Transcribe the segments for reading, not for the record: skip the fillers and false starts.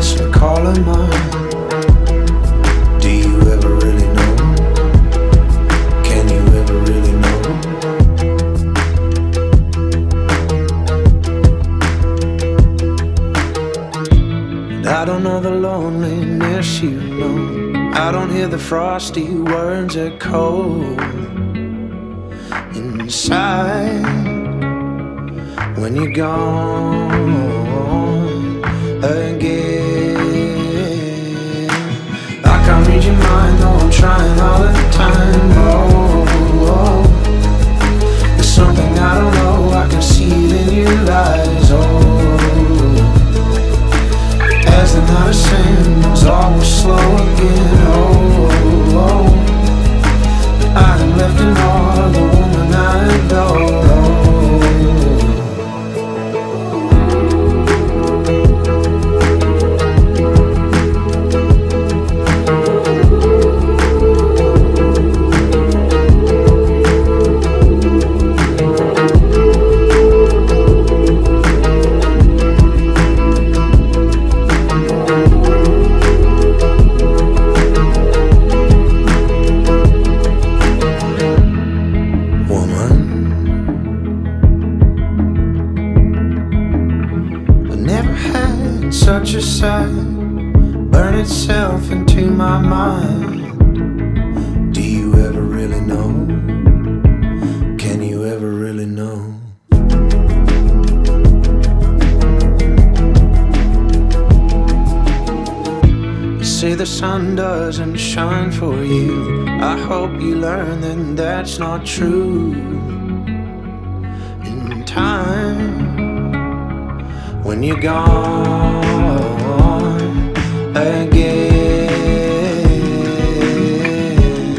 So call her mine. Do you ever really know? Can you ever really know? And I don't know the loneliness you know. I don't hear the frosty words echo inside when you're gone again. I can't read your mind, though I'm trying all the time. Oh, there's something I don't know, I can see it in your eyes. Oh, as the night ascends, all will slow again. Oh, I am left in awe of the woman I adore. Such a sight burn itself into my mind. Do you ever really know? Can you ever really know? You say the sun doesn't shine for you. I hope you learn that that's not true. In time, when you're gone again,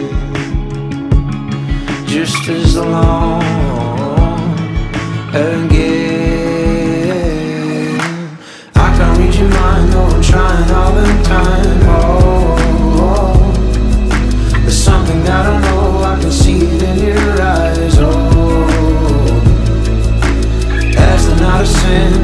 just as long again. I can't read your mind, though I'm trying all the time. Oh, there's something I don't know, I can see it in your eyes. Oh, as the night ascends,